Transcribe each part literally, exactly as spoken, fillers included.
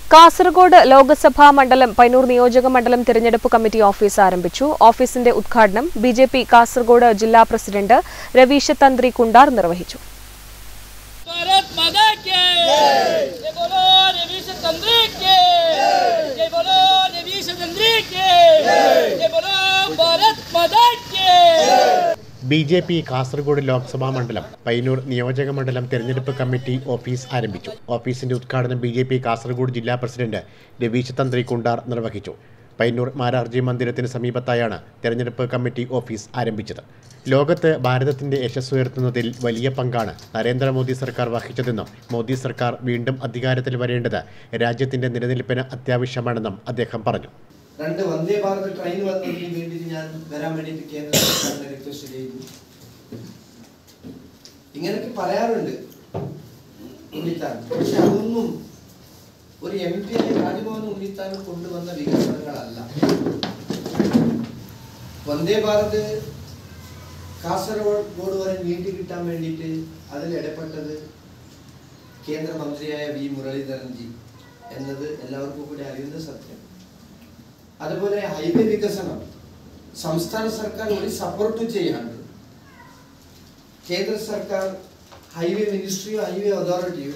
കാസർഗോഡ് ലോക്സഭാ മണ്ഡലം പയ്യന്നൂർ നിയോജക മണ്ഡലം തിരഞ്ഞെടുപ്പ് കമ്മിറ്റി ഓഫീസ് ആരംഭിച്ചു. ഓഫീസിന്റെ ഉദ്ഘാടനം ബി ജെ പി കാസർഗോഡ് ജില്ലാ പ്രസിഡന്റ് രവീശ തന്ത്രി കുണ്ടാർ നിർവഹിച്ചു. B J P Kasaragod Lok Sabha മണ്ഡലം പയ്യന്നൂർ നിയോജക മണ്ഡലം തെരഞ്ഞെടുപ്പ് കമ്മിറ്റി ഓഫീസ് ആരംഭിച്ചു. ഓഫീസിന്റെ ഉദ്ഘാടനം ബി ജെ പി കാസർഗോഡ് ജില്ലാ പ്രസിഡന്റ് രവീശ തന്ത്രി കുണ്ടാർ നിർവഹിച്ചു. പയ്യന്നൂർ മാരാർജി മന്ദിരത്തിന് സമീപത്തായാണ് തെരഞ്ഞെടുപ്പ് കമ്മിറ്റി ഓഫീസ് ആരംഭിച്ചത്. ലോകത്ത് ഭാരതത്തിന്റെ യശസ് ഉയർത്തുന്നതിൽ വലിയ പങ്കാണ് നരേന്ദ്രമോദി സർക്കാർ വഹിച്ചതെന്നും മോദി സർക്കാർ വീണ്ടും അധികാരത്തിൽ വരേണ്ടത് രാജ്യത്തിന്റെ നിലനിൽപ്പിന് അത്യാവശ്യമാണെന്നും അദ്ദേഹം പറഞ്ഞു. രണ്ട് വന്ദേ ഭാരത് ട്രെയിൻ വന്നതിന് വേണ്ടി ഞാൻ വരാൻ വേണ്ടിയിട്ട് കേന്ദ്ര സർക്കാരിനെ റിക്വസ്റ്റ് ചെയ്തു. ഇങ്ങനെയൊക്കെ പറയാറുണ്ട് ഉണ്ണിത്താൻ, പക്ഷെ അതൊന്നും ഒരു എം പി ആയ രാജ്ഭവൻ ഉണ്ണിത്താൻ കൊണ്ടുവന്ന വികസനങ്ങളല്ല. വന്ദേ ഭാരത് കാസർഗോഡ് വരെ നീട്ടി കിട്ടാൻ വേണ്ടിയിട്ട് അതിൽ ഇടപെട്ടത് കേന്ദ്രമന്ത്രിയായ വി മുരളീധരൻജി എന്നത് എല്ലാവർക്കും കൂടി അറിയുന്ന സത്യം. അതുപോലെ ഹൈവേ വികസനം സംസ്ഥാന സർക്കാർ ഒരു സപ്പോർട്ടും ചെയ്യാണ്ട് കേന്ദ്ര സർക്കാർ ഹൈവേ മിനിസ്ട്രിയോ ഹൈവേ അതോറിറ്റിയോ.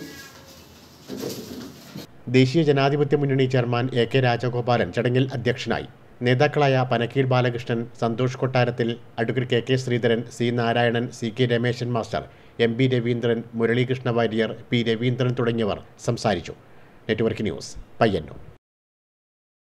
ദേശീയ ജനാധിപത്യ മുന്നണി ചെയർമാൻ എ കെ രാജഗോപാലൻ ചടങ്ങിൽ അധ്യക്ഷനായി. നേതാക്കളായ Panakkeel Balakrishnan, Santosh Kottarathil, advocate K K Sreedharan, C Narayanan, C K Rameshan master, M B Raveendran, Muralikrishna Warrier, P Raveendran തുടങ്ങിയവർ സംസാരിച്ചു. Network news, Payyanur.